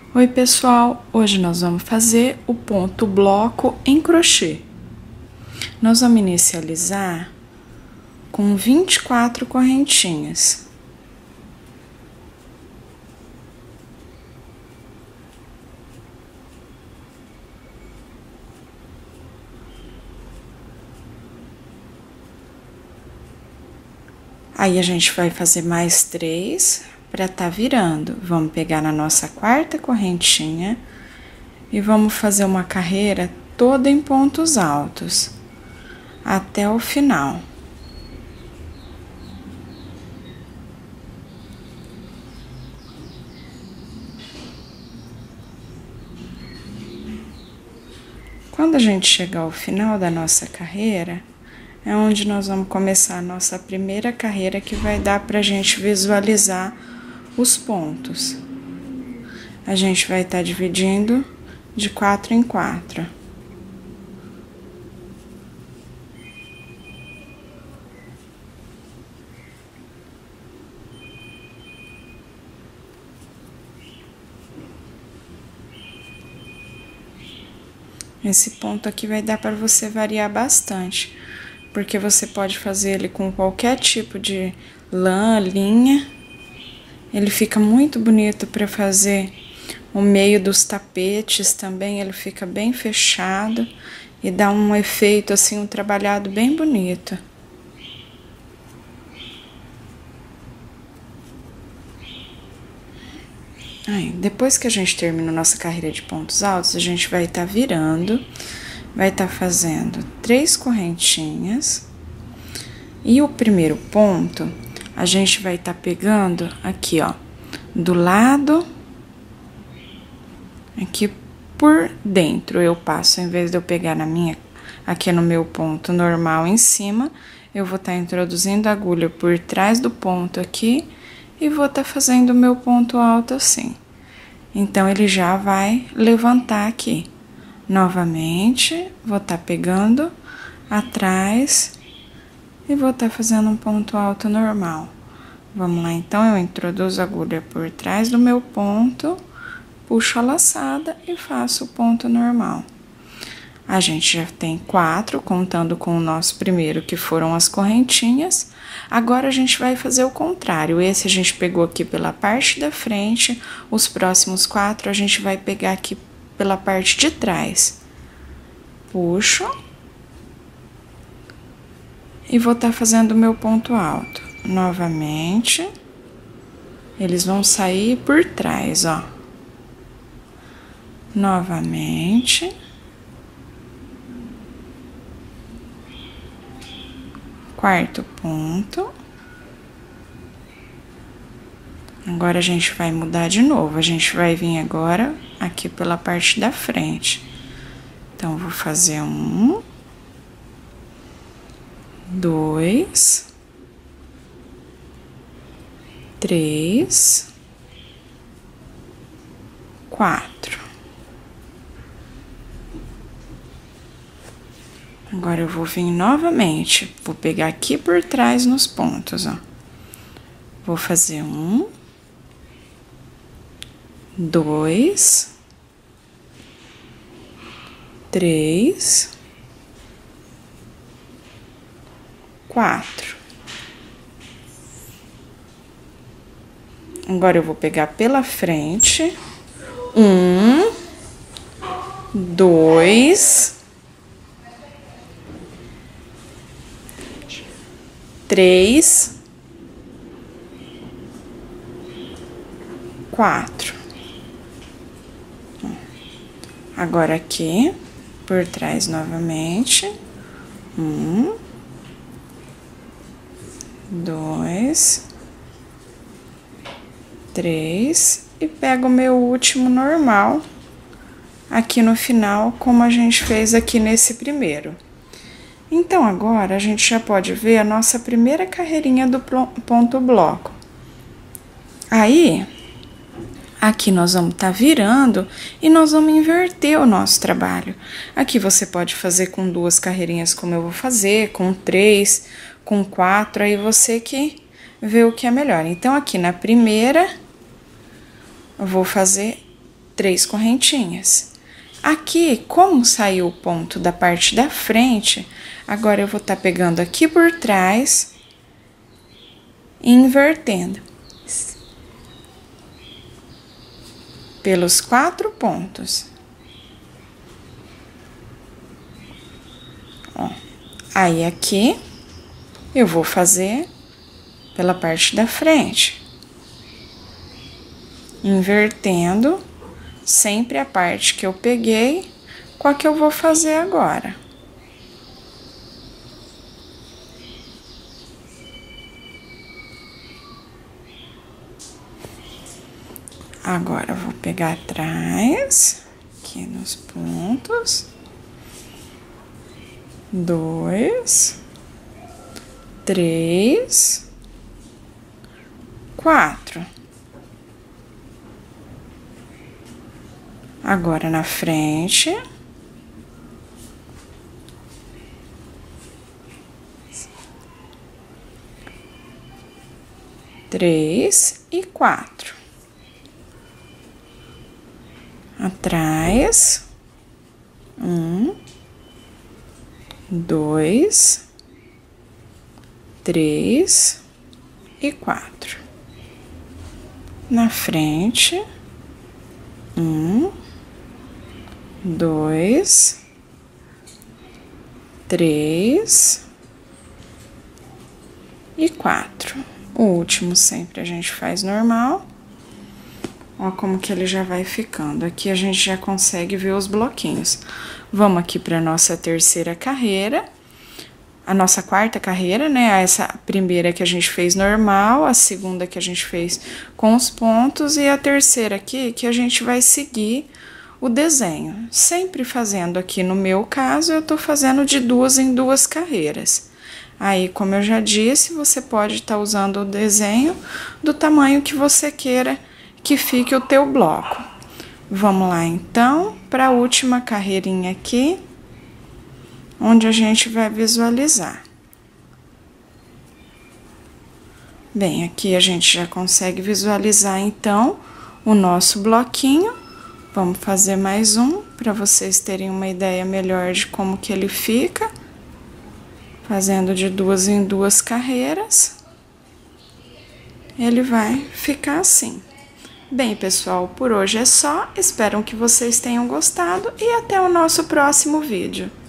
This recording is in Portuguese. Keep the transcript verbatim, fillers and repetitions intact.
Oi pessoal, hoje nós vamos fazer o ponto bloco em crochê. Nós vamos inicializar com vinte e quatro correntinhas. Aí a gente vai fazer mais três para tá virando. Vamos pegar na nossa quarta correntinha e vamos fazer uma carreira toda em pontos altos até o final. Quando a gente chegar ao final da nossa carreira, é onde nós vamos começar a nossa primeira carreira, que vai dar pra gente visualizar os pontos. A gente vai estar dividindo de quatro em quatro. Esse ponto aqui vai dar para você variar bastante, porque você pode fazer ele com qualquer tipo de lã, linha. Ele fica muito bonito para fazer o meio dos tapetes também, ele fica bem fechado e dá um efeito assim, um trabalhado bem bonito. Aí, depois que a gente termina a nossa carreira de pontos altos, a gente vai estar tá virando, vai estar tá fazendo três correntinhas. E o primeiro ponto, a gente vai estar tá pegando aqui, ó, do lado, aqui por dentro eu passo, em vez de eu pegar na minha, aqui no meu ponto normal em cima, eu vou estar tá introduzindo a agulha por trás do ponto aqui e vou estar tá fazendo o meu ponto alto assim. Então, ele já vai levantar aqui. Novamente, vou estar tá pegando atrás e vou estar tá fazendo um ponto alto normal. Vamos lá, então, eu introduzo a agulha por trás do meu ponto, puxo a laçada e faço o ponto normal. A gente já tem quatro, contando com o nosso primeiro, que foram as correntinhas. Agora, a gente vai fazer o contrário. Esse a gente pegou aqui pela parte da frente, os próximos quatro a gente vai pegar aqui pela parte de trás. Puxo. E vou estar fazendo o meu ponto alto. Novamente. Eles vão sair por trás, ó. Novamente. Quarto ponto. Agora, a gente vai mudar de novo. A gente vai vir agora aqui pela parte da frente. Então, vou fazer um, dois, três, quatro. Agora, eu vou vir novamente, vou pegar aqui por trás nos pontos, ó. Vou fazer um, dois, três, quatro. Agora, eu vou pegar pela frente, um, dois, três, quatro. Agora, aqui, por trás novamente, um, dois, três, e pego o meu último normal aqui no final, como a gente fez aqui nesse primeiro. Então, agora, a gente já pode ver a nossa primeira carreirinha do ponto bloco. Aí, aqui nós vamos estar tá virando e nós vamos inverter o nosso trabalho. Aqui você pode fazer com duas carreirinhas, como eu vou fazer, com três, com quatro, aí você que vê o que é melhor. Então, aqui na primeira, eu vou fazer três correntinhas. Aqui, como saiu o ponto da parte da frente, agora eu vou estar pegando aqui por trás e invertendo pelos quatro pontos. Ó, aí aqui eu vou fazer pela parte da frente, invertendo sempre a parte que eu peguei com a que eu vou fazer agora. Agora, eu vou pegar atrás, aqui nos pontos, dois, três, quatro. Agora, na frente, três e quatro. Atrás, um, dois, três e quatro. Na frente, um, dois, três e quatro. O último sempre a gente faz normal. Ó como que ele já vai ficando. Aqui a gente já consegue ver os bloquinhos. Vamos aqui para nossa terceira carreira. A nossa quarta carreira, né? Essa primeira que a gente fez normal, a segunda que a gente fez com os pontos e a terceira aqui que a gente vai seguir o desenho. Sempre fazendo aqui, no meu caso, eu tô fazendo de duas em duas carreiras. Aí, como eu já disse, você pode estar usando o desenho do tamanho que você queira que fique o teu bloco. Vamos lá, então, para a última carreirinha aqui, onde a gente vai visualizar. Bem, aqui a gente já consegue visualizar, então, o nosso bloquinho. Vamos fazer mais um, para vocês terem uma ideia melhor de como que ele fica. Fazendo de duas em duas carreiras. Ele vai ficar assim. Bem, pessoal, por hoje é só. Espero que vocês tenham gostado e até o nosso próximo vídeo.